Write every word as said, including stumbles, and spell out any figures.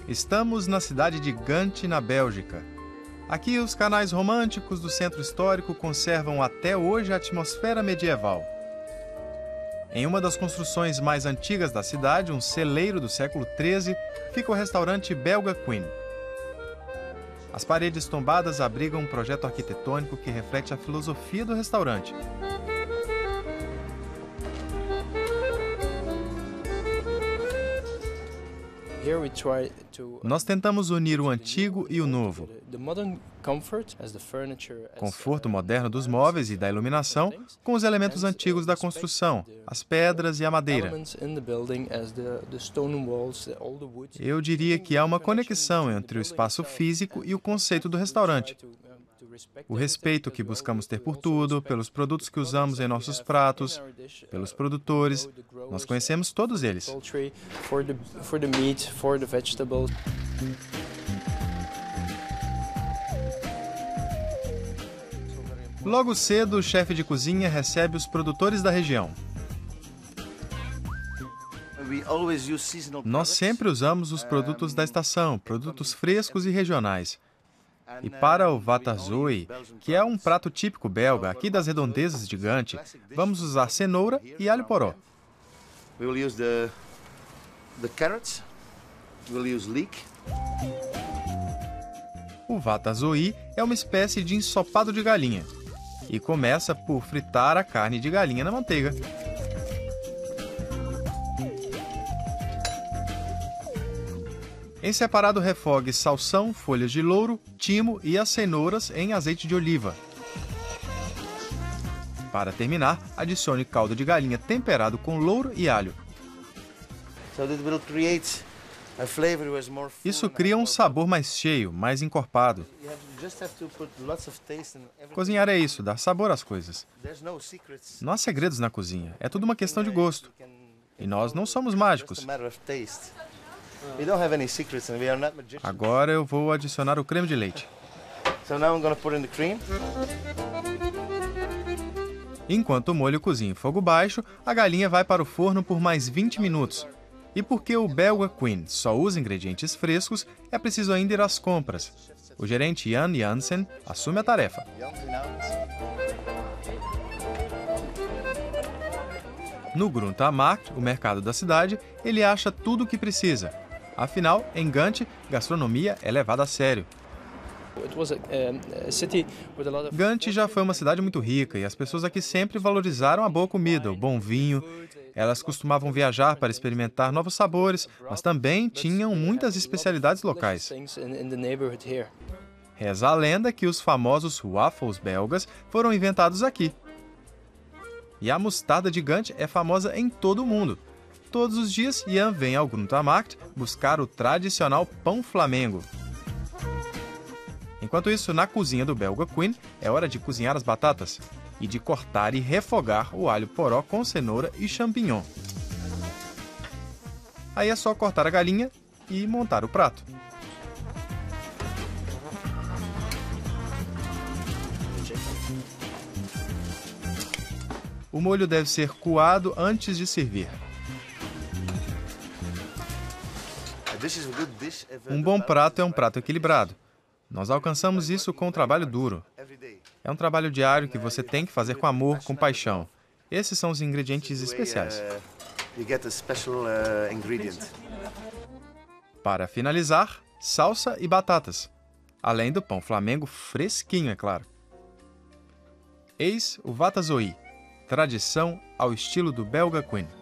Estamos na cidade de Gant, na Bélgica. Aqui, os canais românticos do centro histórico conservam até hoje a atmosfera medieval. Em uma das construções mais antigas da cidade, um celeiro do século treze, fica o restaurante Belga Queen. As paredes tombadas abrigam um projeto arquitetônico que reflete a filosofia do restaurante. Nós tentamos unir o antigo e o novo. Conforto moderno dos móveis e da iluminação com os elementos antigos da construção, as pedras e a madeira. Eu diria que há uma conexão entre o espaço físico e o conceito do restaurante. O respeito que buscamos ter por tudo, pelos produtos que usamos em nossos pratos, pelos produtores, nós conhecemos todos eles. Logo cedo, o chefe de cozinha recebe os produtores da região. Nós sempre usamos os produtos da estação, produtos frescos e regionais. E para o vatazoi, que é um prato típico belga aqui das redondezas de Gant, vamos usar cenoura e alho poró. O vatazoi é uma espécie de ensopado de galinha e começa por fritar a carne de galinha na manteiga. Em separado, refogue salsão, folhas de louro, timo e as cenouras em azeite de oliva. Para terminar, adicione caldo de galinha temperado com louro e alho. Isso cria um sabor mais cheio, mais encorpado. Cozinhar é isso, dar sabor às coisas. Não há segredos na cozinha, é tudo uma questão de gosto. E nós não somos mágicos. Agora eu vou adicionar o creme de leite. Enquanto o molho cozinha em fogo baixo, a galinha vai para o forno por mais vinte minutos. E porque o Belga Queen só usa ingredientes frescos, é preciso ainda ir às compras. O gerente Jan Jansen assume a tarefa. No Groentemarkt, o mercado da cidade, ele acha tudo o que precisa. Afinal, em Gant, gastronomia é levada a sério. Gant já foi uma cidade muito rica e as pessoas aqui sempre valorizaram a boa comida, o bom vinho. Elas costumavam viajar para experimentar novos sabores, mas também tinham muitas especialidades locais. Reza a lenda que os famosos waffles belgas foram inventados aqui. E a mostarda de Gant é famosa em todo o mundo. Todos os dias, Jan vem ao Groentemarkt buscar o tradicional pão flamengo. Enquanto isso, na cozinha do Belga Queen, é hora de cozinhar as batatas e de cortar e refogar o alho poró com cenoura e champignon. Aí é só cortar a galinha e montar o prato. O molho deve ser coado antes de servir. Um bom prato é um prato equilibrado. Nós alcançamos isso com um trabalho duro. É um trabalho diário que você tem que fazer com amor, com paixão. Esses são os ingredientes especiais. Para finalizar, salsa e batatas. Além do pão flamengo fresquinho, é claro. Eis o vatazoi, tradição ao estilo do Belga Queen.